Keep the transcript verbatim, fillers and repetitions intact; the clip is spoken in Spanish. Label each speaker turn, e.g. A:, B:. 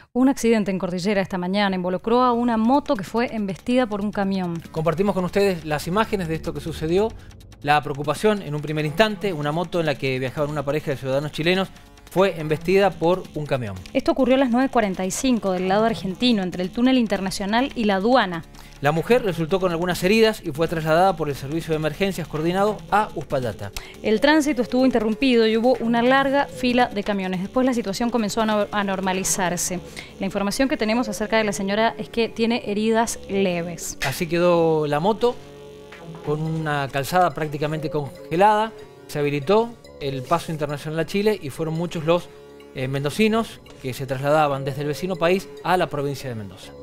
A: Un accidente en Cordillera esta mañana involucró a una moto que fue embestida por un camión.
B: Compartimos con ustedes las imágenes de esto que sucedió. La preocupación en un primer instante, una moto en la que viajaban una pareja de ciudadanos chilenos fue embestida por un camión.
A: Esto ocurrió a las nueve cuarenta y cinco del lado argentino, entre el túnel internacional y la aduana.
B: La mujer resultó con algunas heridas y fue trasladada por el servicio de emergencias coordinado a Uspallata.
A: El tránsito estuvo interrumpido y hubo una larga fila de camiones. Después la situación comenzó a, no a normalizarse. La información que tenemos acerca de la señora es que tiene heridas leves.
B: Así quedó la moto, con una calzada prácticamente congelada. Se habilitó el paso internacional a Chile y fueron muchos los eh, mendocinos que se trasladaban desde el vecino país a la provincia de Mendoza.